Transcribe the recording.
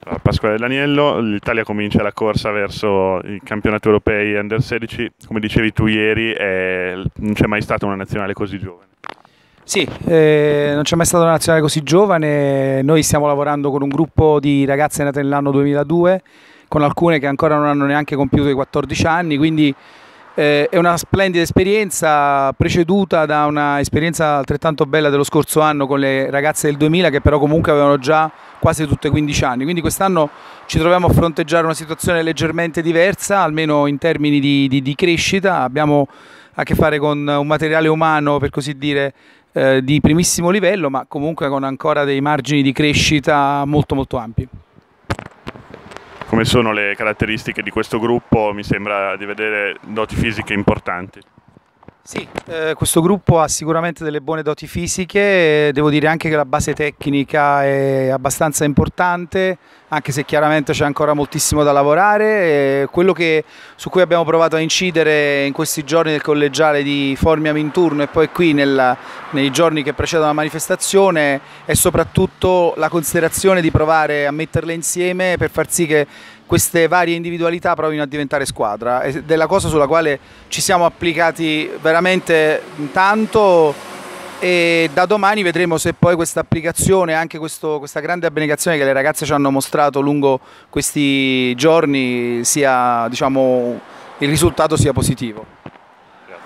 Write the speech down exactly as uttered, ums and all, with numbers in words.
Allora, Pasquale Daniello, l'Italia comincia la corsa verso i campionati europei under sedici, come dicevi tu ieri, è- non c'è mai stata una nazionale così giovane. Sì, eh, non c'è mai stata una nazionale così giovane. Noi stiamo lavorando con un gruppo di ragazze nate nell'anno duemiladue, con alcune che ancora non hanno neanche compiuto i quattordici anni, quindi eh, è una splendida esperienza, preceduta da una esperienza altrettanto bella dello scorso anno con le ragazze del duemila, che però comunque avevano già quasi tutte quindici anni. Quindi quest'anno ci troviamo a fronteggiare una situazione leggermente diversa, almeno in termini di, di- di crescita. Abbiamo a che fare con un materiale umano, per così dire, eh, di primissimo livello, ma comunque con ancora dei margini di crescita molto molto ampi. Come sono le caratteristiche di questo gruppo? Mi sembra di vedere doti fisiche importanti. Sì, eh, questo gruppo ha sicuramente delle buone doti fisiche, devo dire anche che la base tecnica è abbastanza importante, anche se chiaramente c'è ancora moltissimo da lavorare. E quello che, su cui abbiamo provato a incidere in questi giorni del collegiale di Formia Minturno e poi qui nel, nei giorni che precedono la manifestazione è soprattutto la considerazione di provare a metterle insieme per far sì che queste varie individualità provino a diventare squadra, ed è la cosa sulla quale ci siamo applicati veramente tanto, e da domani vedremo se poi questa applicazione, anche questo, questa grande abnegazione che le ragazze ci hanno mostrato lungo questi giorni, sia, diciamo, il risultato sia positivo.